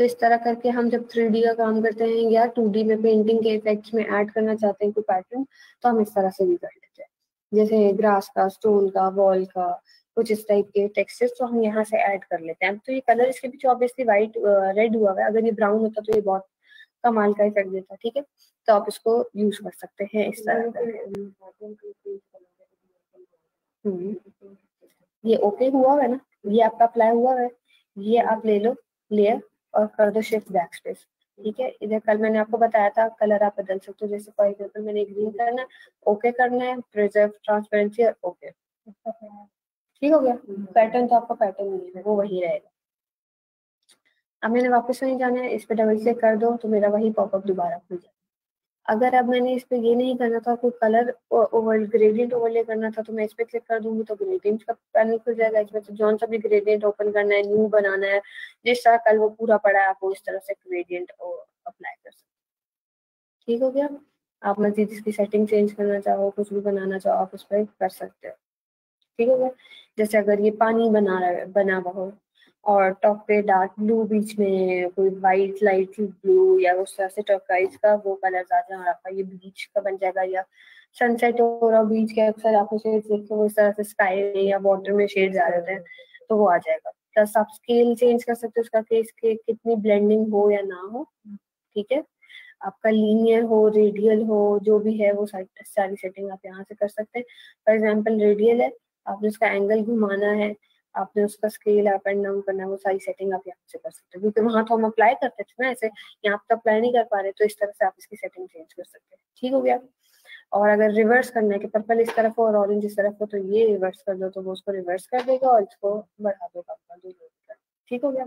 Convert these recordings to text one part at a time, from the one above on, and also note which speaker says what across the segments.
Speaker 1: तो इस तरह करके हम जब 3D का काम करते हैं या 2D में पेंटिंग के इफेक्ट्स में ऐड करना चाहते हैं कोई पैटर्न, तो हम इस तरह से भी कर लेते हैं। जैसे ग्रास का, स्टोन का, वॉल का, कुछ इस टाइप के टेक्सचर्स तो हम यहाँ से ऐड कर लेते हैं। तो ये कलर इसके पीछे ऑब्वियसली व्हाइट रेड हुआ है, अगर ये ब्राउन होता तो ये बहुत कमाल का इफेक्ट देता। ठीक है, तो आप इसको यूज कर सकते हैं इस तरह से। ये ओके हुआ है ना, ये आपका अप्लाई हुआ है, ये आप ले लो लेयर और कर दो शिफ्ट बैक स्पेस। ठीक है, इधर कल मैंने आपको बताया था कलर आप बदल सकते हो, जैसे फॉर एग्जाम्पल मैंने ग्रीन करना है, ओके करना है, प्रिजर्व ट्रांसपेरेंसी और ओके, ठीक हो गया। पैटर्न तो आपका पैटर्न नहीं है, वो वही रहेगा। अब मैंने वापस नहीं जाना है, इस पे डबल क्लिक कर दो तो मेरा वही पॉपअप दोबारा खुल जाए। अगर अब मैंने इस पे ये नहीं करना था, कोई कलर ओवर ग्रेडियंट ओवरले करना था, तो मैं इस पे क्लिक कर दूंगी तो ग्रेडियंट का पैनल खुल जाएगा। इसमें तो जौन सा भी ग्रेडियंट ओपन करना है, न्यू बनाना है, जिस तरह कल वो पूरा पड़ा है आप वो इस तरह से ग्रेडियंट अप्लाई कर सकते हैं। ठीक हो गया। आप मजीद इसकी सेटिंग चेंज करना चाहो, कुछ भी बनाना चाहो, आप उस पर कर सकते हो। ठीक हो गया। जैसे अगर ये पानी बना हुआ हो और टॉप पे डार्क ब्लू, बीच में कोई वाइट लाइट ब्लू या उस तरह से टर्काइज का वो कलर आ जाए, आपका ये बीच का बन जाएगा। या सनसेट हो रहा बीच के, अक्सर आपको शेड्स देखते हो इस तरह से स्काई में या वाटर में शेड्स आ जाते हैं, तो वो आ जाएगा। प्लस आप स्केल चेंज कर सकते हो उसका, कि इसके कितनी ब्लेंडिंग हो या ना हो। ठीक है, आपका लीनियर हो, रेडियल हो, जो भी है वो सारी सेटिंग आप यहाँ से कर सकते हैं। फॉर एग्जाम्पल रेडियल है, आपने उसका एंगल घुमाना है, आपने उसका स्केल अप एंड डाउन करना है, वो सारी सेटिंग आप यहाँ से कर सकते हो। क्योंकि वहां तो हम अप्लाई करते थे ना ऐसे, यहाँ तो अप्लाई नहीं कर पा रहे, तो इस तरह से आप इसकी सेटिंग चेंज कर सकते हैं। ठीक हो गया। और अगर रिवर्स करना है कि पर्पल इस तरफ हो और ऑरेंज इस तरफ हो, तो ये रिवर्स कर दो तो वो उसको रिवर्स कर देगा और इसको बढ़ा दो कम कर दो। ठीक हो गया।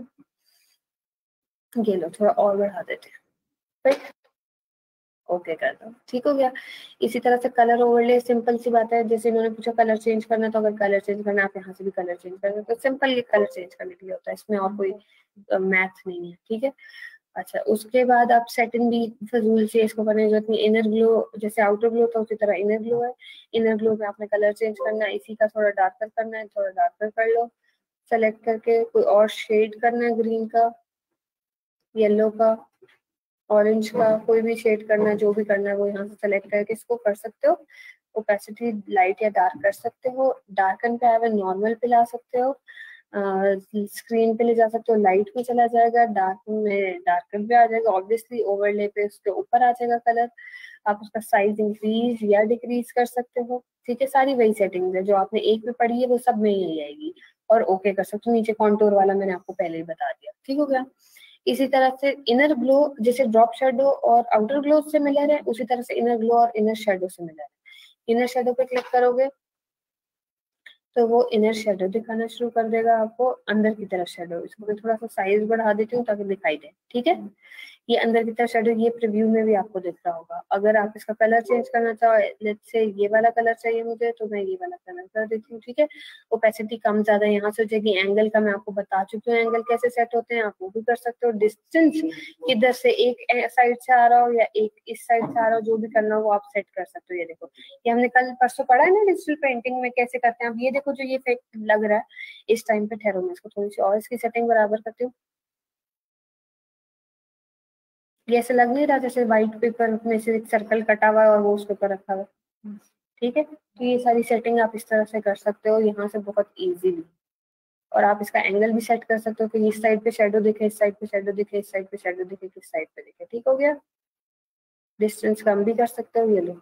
Speaker 1: ये लो थोड़ा और बढ़ा देते हैं, ओके कर दो। ठीक हो गया। इसी तरह से कलर ओवरले, सिंपल सी बात है। जैसे इन्होंने पूछा कलर चेंज करना, तो अगर कलर चेंज करना आप यहाँ से भी कलर चेंज कर सकते हो। सिंपल ये कलर चेंज करने के लिए होता है, इसमें और कोई मैथ नहीं है। ठीक है। अच्छा, उसके बाद आप सेटिंग भी फजूल से इसको करने की जरूरत नहीं। इनर ग्लो जैसे आउटर ग्लो था उसी तरह इनर ग्लो है। इनर ग्लो में आपने कलर चेंज करना है, इसी का थोड़ा डार्कर करना है, थोड़ा डार्कर कर लो सेलेक्ट करके। कोई और शेड करना है, ग्रीन का, येलो का, ऑरेंज का, कोई भी शेड करना है, जो भी करना है वो यहाँ से सेलेक्ट करके इसको कर सकते हो। ओपेसिटी लाइट या डार्क कर सकते हो, डार्कन पे आवे नॉर्मल पे ला सकते हो, स्क्रीन पे ले जा सकते हो, लाइट में चला जाएगा, डार्क में डार्कन पे आ जाएगा, ऑब्वियसली ओवरले पे उसके ऊपर आ जाएगा कलर। आप उसका साइज इंक्रीज या डिक्रीज कर सकते हो। ठीक है, सारी वही सेटिंग्स है जो आपने एक में पढ़ी है, वो सब में ही आएगी। और ओके कर सकते हो। नीचे कॉन्टूर वाला मैंने आपको पहले ही बता दिया। ठीक हो गया। इसी तरह से इनर ग्लो जैसे ड्रॉप शेडो और आउटर ग्लो से मिलर है, उसी तरह से इनर ग्लो और इनर शेडो से मिलर है। इनर शेडो पे क्लिक करोगे तो वो इनर शेडो दिखाना शुरू कर देगा आपको, अंदर की तरफ शेडो। इसको मैं थोड़ा सा साइज बढ़ा देती हूँ ताकि दिखाई दे। ठीक है, ये अंदर की तरफ शेडो, ये प्रीव्यू में भी आपको दिख रहा होगा। अगर आप इसका कलर चेंज करना चाहो, लेट्स से ये वाला कलर चाहिए मुझे, तो मैं ये वाला कलर कर देती हूँ। ठीक है, ओपेसिटी कम ज्यादा यहाँ से हो जाएगी। एंगल का मैं आपको बता चुकी हूँ, एंगल कैसे सेट होते हैं, आप वो भी कर सकते हो। डिस्टेंस किधर से, एक साइड से आ रहा हो या एक इस साइड से आ रहा हो, जो भी करना हो वो आप सेट कर सकते हो। ये देखो, ये हमने कल परसों पढ़ा है ना डिजिटल पेंटिंग में कैसे करते हैं। अब ये देखो, जो ये इफेक्ट लग रहा है इस टाइम पे, ठहरो मैं इसको थोड़ी सी और इसकी सेटिंग बराबर करती हूँ। ये ऐसे लग नहीं रहा जैसे व्हाइट पेपर में से एक सर्कल कटा हुआ है और वो उसके ऊपर रखा हुआ है। ठीक है, तो ये सारी सेटिंग आप इस तरह से कर सकते हो यहाँ से बहुत इजीली। और आप इसका एंगल भी सेट कर सकते हो कि इस साइड पे शेडो दिखे, इस साइड पे शेडो दिखे, इस साइड पे शेडो दिखे, किस साइड पे दिखे। ठीक हो गया। डिस्टेंस कम भी कर सकते हो। ये लो,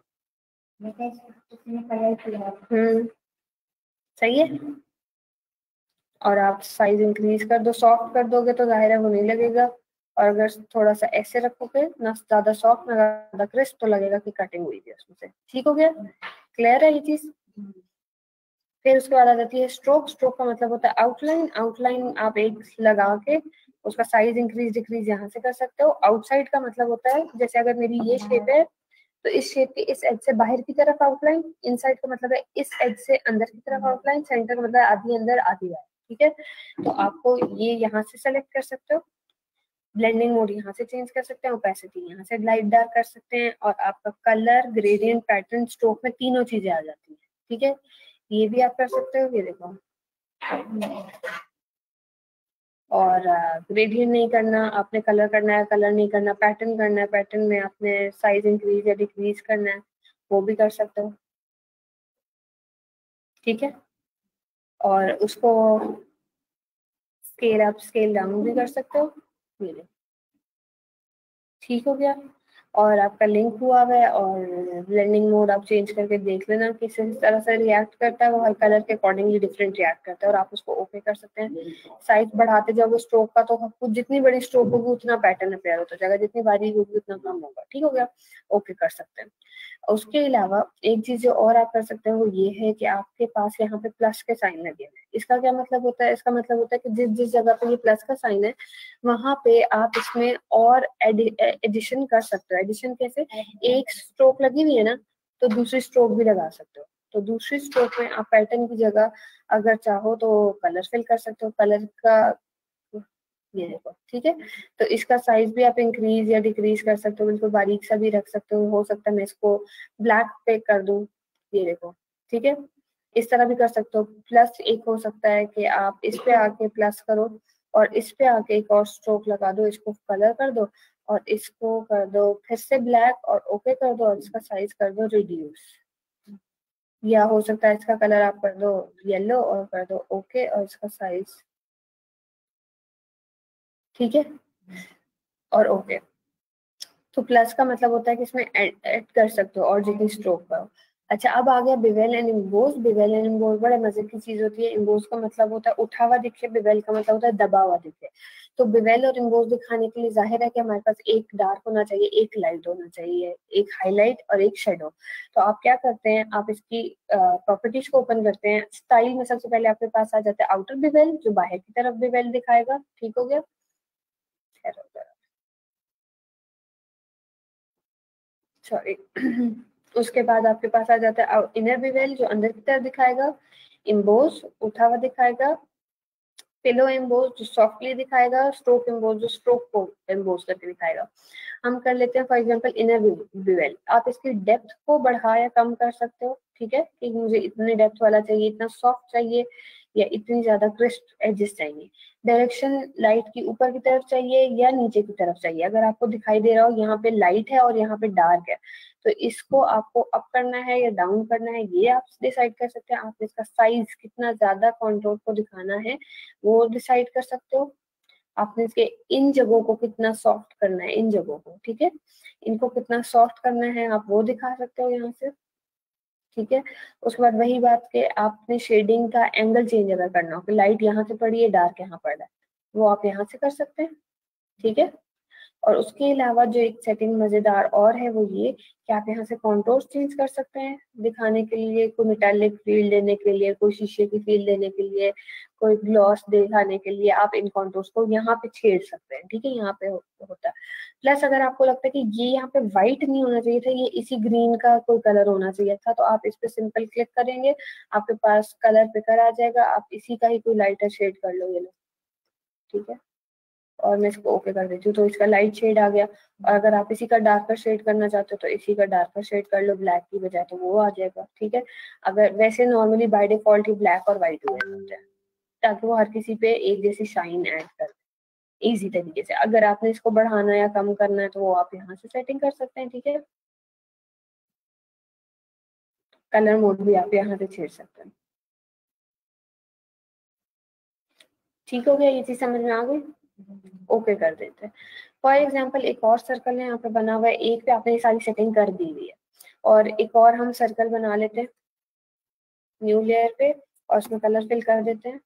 Speaker 1: सही है। और आप साइज इंक्रीज कर दो, सॉफ्ट कर दोगे तो जाहिर है वो नहीं लगेगा। और अगर थोड़ा सा ऐसे रखोगे, ना ज्यादा सॉफ्ट ना ज्यादा क्रिस्प, तो लगेगा कि कटिंग हुई है उसमें से। ठीक हो गया, क्लियर है ये चीज। फिर उसके बाद आ जाती है स्ट्रोक। स्ट्रोक का मतलब होता है आउटलाइन। आउटलाइन आप एक लगा के उसका साइज इंक्रीज डिक्रीज यहाँ से कर सकते हो। आउटसाइड का मतलब होता है जैसे अगर मेरी ये शेप है तो इस शेप के इस एज से बाहर की तरफ आउटलाइन। इनसाइड का मतलब है इस एज से अंदर की तरफ आउटलाइन। सेंटर का मतलब आधी अंदर आधी बाहर। ठीक है, तो आपको ये यहाँ से सेलेक्ट कर सकते हो। ब्लेंडिंग मोड यहाँ से चेंज कर सकते हैं, ओपेसिटी यहाँ से लाइट डार्क कर सकते हैं, और आपका कलर, ग्रेडियंट, पैटर्न, स्ट्रोक में तीनों चीजें आ जाती है। ठीक है, ये भी आप कर सकते हो। ये देखो, और ग्रेडियंट नहीं करना, आपने कलर करना है, कलर नहीं करना, पैटर्न करना है, पैटर्न में आपने साइज इंक्रीज या डिक्रीज करना है, वो भी कर सकते हो। ठीक है, और उसको स्केल अप स्केल डाउन भी कर सकते हो। ये ठीक हो गया, और आपका लिंक हुआ हुआ है, और ब्लेंडिंग मोड आप चेंज करके देख लेना किस तरह से रिएक्ट करता है। वो हर कलर के अकॉर्डिंगली डिफरेंट रिएक्ट करता है, और आप उसको ओके कर सकते हैं। साइज बढ़ाते जाओगे स्ट्रोक का, तो कुछ जितनी बड़ी स्ट्रोक होगी उतना पैटर्न अपेयर होता जाएगा, जितनी बारीक होगी उतना कम होगा। ठीक हो गया, ओके कर सकते हैं। उसके अलावा एक चीज जो और आप कर सकते हैं वो ये है कि आपके पास यहाँ पे प्लस के साइन लगे हुए हैं। इसका क्या मतलब होता है? इसका मतलब होता है कि जिस जिस जगह पे ये प्लस का साइन है वहां पे आप इसमें और एडिशन कर सकते हो। एडिशन कैसे? एक स्ट्रोक लगी हुई है ना, तो दूसरी स्ट्रोक भी लगा सकते हो। तो दूसरी स्ट्रोक में आप पैटर्न की जगह अगर चाहो तो कलर फिल कर सकते हो। कलर का ये देखो, ठीक है। तो इसका साइज भी आप इंक्रीज या डिक्रीज कर सकते हो, बिल्कुल बारीक सा भी रख सकते हो सकता है मैं इसको ब्लैक पे कर दूं, ये देखो, ठीक है। इस तरह भी कर सकते हो। प्लस एक हो सकता है कि आप इस पे आके प्लस करो और इस पे आके एक और स्ट्रोक लगा दो, इसको कलर कर दो और इसको कर दो फिर से ब्लैक और ओके कर दो और इसका साइज कर दो रिड्यूस। या हो सकता है इसका कलर आप कर दो येलो और कर दो ओके और इसका साइज, ठीक है, और ओके। तो प्लस का मतलब होता है कि इसमें ऐड कर सकते हो और जितनी स्ट्रोक करो। अच्छा, अब आ गया bevel and emboss. Bevel and emboss बड़े मजे की चीज होती है। इम्बोज का मतलब होता है उठा हुआ दिखे, बिवेल का मतलब होता है दबा हुआ दिखे। तो बिवेल और इम्बोज दिखाने के लिए जाहिर है कि हमारे पास एक डार्क होना चाहिए, एक लाइट होना चाहिए, एक हाईलाइट और एक शेडो। तो आप क्या करते हैं, आप इसकी प्रॉपर्टीज को ओपन करते हैं। स्टाइल में सबसे पहले आपके पास आ जाता है आउटर बिवेल, जो बाहर की तरफ बिवेल दिखाएगा। ठीक हो गया, सॉरी। उसके बाद आपके पास आ जाता है इनर बिवेल, जो अंदर की तरफ दिखाएगा। इम्बोज उठा हुआ दिखाएगा। पिलो एम्बोज जो सॉफ्टली दिखाएगा। स्ट्रोक एम्बोज जो स्ट्रोक को एम्बोज करके दिखाएगा। हम कर लेते हैं फॉर एग्जांपल इनर बिवेल। आप इसकी डेप्थ को बढ़ा या कम कर सकते हो, ठीक है, कि मुझे इतने डेप्थ वाला चाहिए, इतना सॉफ्ट चाहिए या इतनी ज्यादा क्रिस्प एजेस चाहिए। डायरेक्शन लाइट की ऊपर की तरफ चाहिए या नीचे की तरफ चाहिए। अगर आपको दिखाई दे रहा हो यहाँ पे लाइट है और यहाँ पे डार्क है, तो इसको आपको अप करना है या डाउन करना है, ये आप डिसाइड कर सकते हैं। आप इसका साइज कितना ज्यादा कॉन्टोर को दिखाना है वो डिसाइड कर सकते हो। आपने इसके इन जगहों को कितना सॉफ्ट करना है, इन जगहों को, ठीक है, इनको कितना सॉफ्ट करना है आप वो दिखा सकते हो यहाँ से, ठीक है। उसके बाद वही बात के आपने शेडिंग का एंगल चेंज अगर करना हो कि लाइट यहाँ से पड़ी है डार्क यहाँ पड़ रहा है, वो आप यहाँ से कर सकते हैं, ठीक है। और उसके अलावा जो एक सेटिंग मजेदार और है वो ये कि आप यहाँ से कॉन्टोर्स चेंज कर सकते हैं दिखाने के लिए, कोई मेटालिक फील देने के लिए, कोई शीशे की फील देने के लिए, कोई ग्लॉस दिखाने के लिए आप इन कॉन्टोर्स को यहाँ पे छेड़ सकते हैं, ठीक है। यहाँ पे होता है। प्लस अगर आपको लगता है कि ये यहाँ पे व्हाइट नहीं होना चाहिए था, ये इसी ग्रीन का कोई कलर होना चाहिए था, तो आप इस पे सिंपल क्लिक करेंगे, आपके पास कलर पिकर आ जाएगा, आप इसी का ही कोई लाइटर शेड कर लो, ये लो, ठीक है। और मैं इसको ओके कर देती हूँ, तो इसका लाइट शेड आ गया। और अगर आप इसी का डार्कर शेड करना चाहते हो तो इसी का डार्कर शेड कर लो ब्लैक की बजाय, तो वो आ जाएगा, ठीक है। अगर वैसे नॉर्मली बाय डिफॉल्ट ही ब्लैक और व्हाइट हुए होते हैं, ताकि वो हर किसी पे एक जैसी शाइन ऐड कर दे इजी तरीके से। अगर आपने इसको बढ़ाना या कम करना है तो वो आप यहाँ से सेटिंग कर सकते हैं, ठीक है। कलर मोड भी आप यहाँ से छेड़ सकते हैं। ठीक हो गया, ये चीज समझ में आ गई? ओके कर देते हैं। फॉर एग्जाम्पल एक और सर्कल है यहाँ पे बना हुआ है, एक पे आपने ये सारी सेटिंग कर दी हुई है, और एक और हम सर्कल बना लेते हैं न्यू लेयर पे और उसमें कलर फिल कर देते हैं।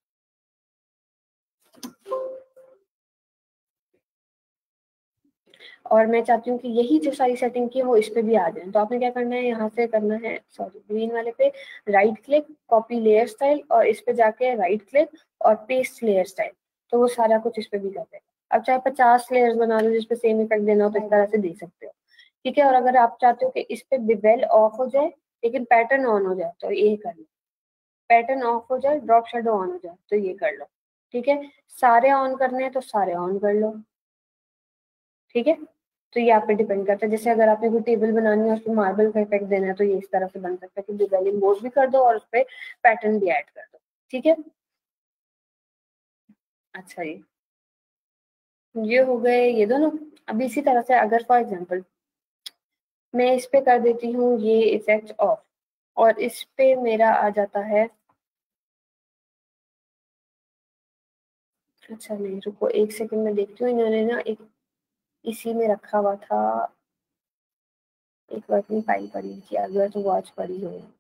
Speaker 1: और मैं चाहती हूँ कि यही जो सारी सेटिंग की है वो इस पे भी आ जाए। तो आपने क्या करना है, यहाँ से करना है, सॉरी ग्रीन वाले पे right click, copy layer style, और इस पे जाके राइट क्लिक और पेस्ट लेयर स्टाइल, तो वो सारा कुछ इस पे भी कर देगा। अब चाहे 50 लेयर्स बना लो जिसपे सेम इफेक्ट देना हो तो इस तरह से दे सकते हो, ठीक है। और अगर आप चाहते हो कि इस पे बिवेल ऑफ हो जाए लेकिन पैटर्न ऑन हो जाए तो ये कर लो, पैटर्न ऑफ हो जाए ड्रॉप शेडो ऑन हो जाए तो ये कर लो, ठीक है। सारे ऑन करने हैं तो सारे ऑन कर लो, ठीक है। तो ये आप पे डिपेंड करता है। जैसे अगर आपने कोई टेबल बनानी है उसमें मार्बल का इफेक्ट देना है तो ये इस तरह से बन सकता है कि डिवेलिंग बोर्ड भी कर दो और उस पर पैटर्न भी ऐड कर दो, ठीक है। अच्छा जी, ये हो गए ये दोनों। अब इसी तरह से अगर फॉर एग्जांपल मैं इस पे कर देती हूँ ये इफेक्ट ऑफ, और इस पे मेरा आ जाता है, अच्छा नहीं रुको एक सेकंड में देखती हूँ, इन्होंने ना एक इसी में रखा हुआ था, एक वर्किंग फाइल पड़ी थी, अगर तो वॉच पड़ी हो,